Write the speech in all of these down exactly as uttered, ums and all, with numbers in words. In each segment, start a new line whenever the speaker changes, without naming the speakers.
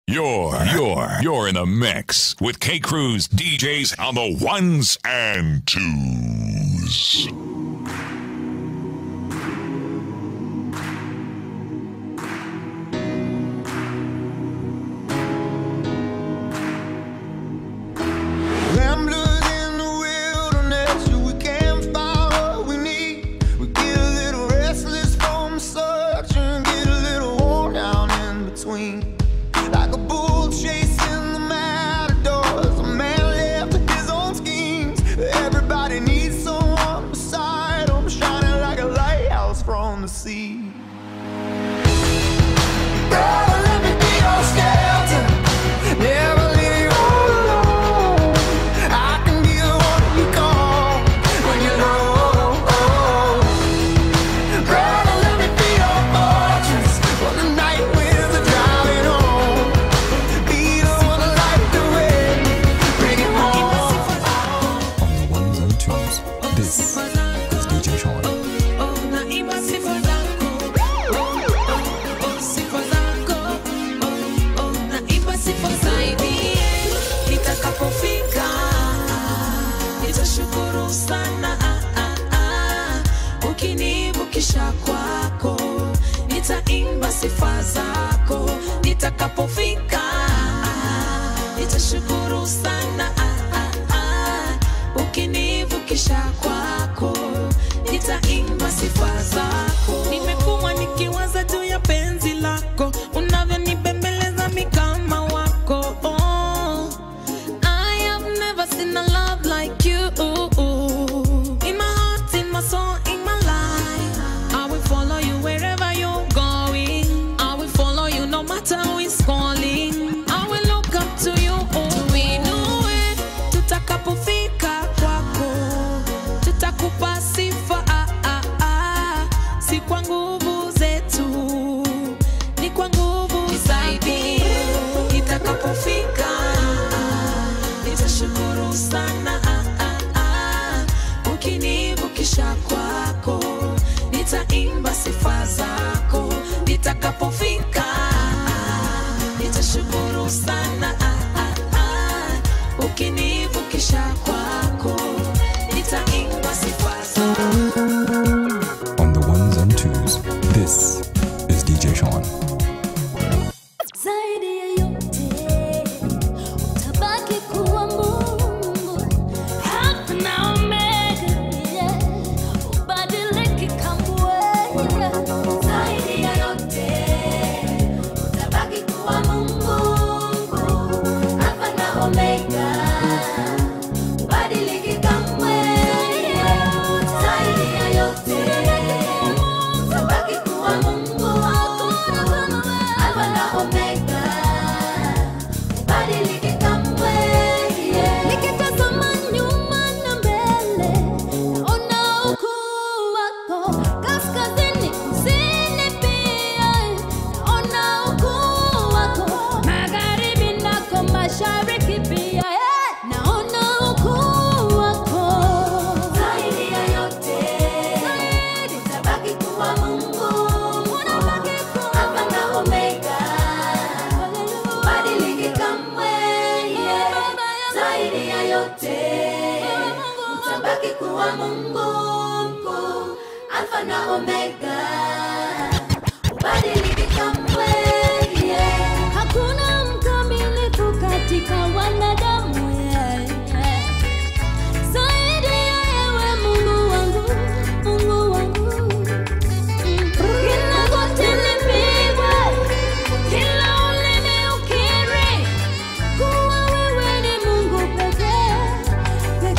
You're, you're, you're in the mix with K Cruz D Js on the ones and twos.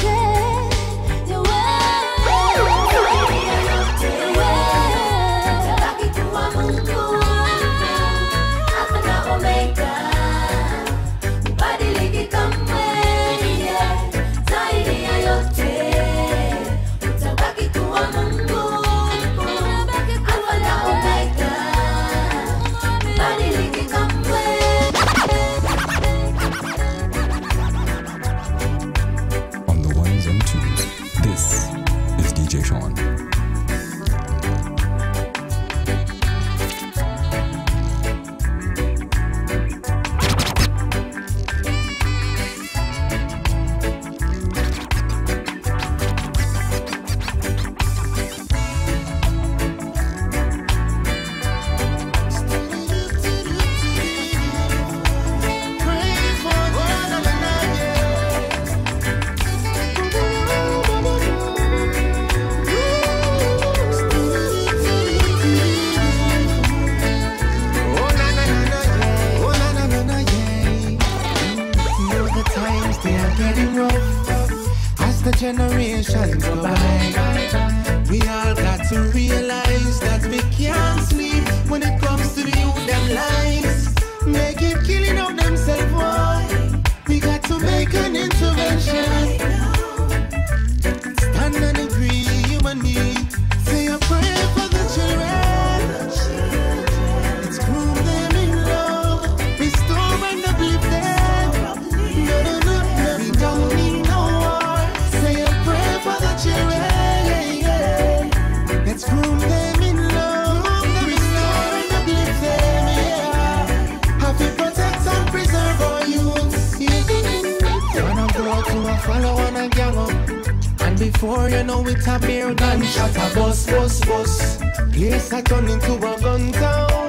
Yeah. generation go by. We all got to realize that we can't sleep when it comes to the youth them lives. They keep killing out themselves, boy. We got to make an intervention. Stand and agree, human need. Say a prayer for the children. Let's groom them in love. Restore and uplift them. No, no, no, no, we don't need no war. Say a prayer for the children. Yeah, yeah. Let's groom them in love. Restore and uplift them. Yeah. Have to protect and preserve our youth. Yeah. When I grow to a follow and a gang up. And before you know it, a beer gunshot, a bus, bus, bus. Place I turn into a gun town.